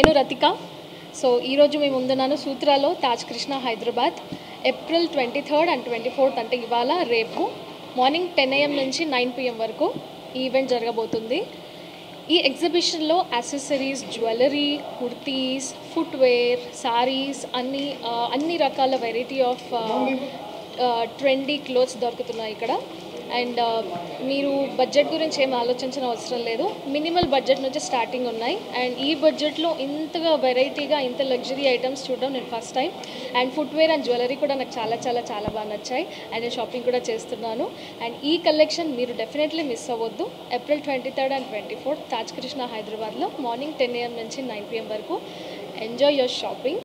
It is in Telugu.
నేను రతిక. సో ఈరోజు మేము ముందున్నాను సూత్రాలో Taj Krishna Hyderabad April 23rd and 24th అంటే ఇవాళ రేపు మార్నింగ్ 10 AM నుంచి 9 PM వరకు ఈ ఈవెంట్ జరగబోతుంది. ఈ ఎగ్జిబిషన్లో accessories, jewellery, kurtis, footwear, saris అన్ని రకాల వెరైటీ ఆఫ్ ట్రెండీ క్లోత్స్ దొరుకుతున్నాయి ఇక్కడ. అండ్ మీరు బడ్జెట్ గురించి ఏం ఆలోచించిన అవసరం లేదు. మినిమల్ బడ్జెట్ నుంచి స్టార్టింగ్ ఉన్నాయి. అండ్ ఈ బడ్జెట్లో ఇంతగా వెరైటీగా ఇంత లగ్జరీ ఐటమ్స్ చూడడం నేను first time. And footwear and jewellery కూడా నాకు చాలా బాగా నచ్చాయి. అండ్ నేను షాపింగ్ కూడా చేస్తున్నాను. అండ్ ఈ కలెక్షన్ మీరు డెఫినెట్లీ మిస్ అవ్వద్దు. April 23rd and 24th Taj Krishna హైదరాబాద్లో మార్నింగ్ 10 AM నుంచి 9 PM వరకు. Enjoy your shopping.